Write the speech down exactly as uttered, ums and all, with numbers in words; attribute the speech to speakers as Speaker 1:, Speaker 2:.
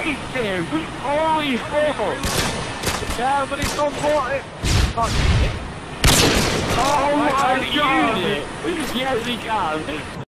Speaker 1: chased him! Holy fuck! Yeah, but it's on what? Oh my god! Yes, he can!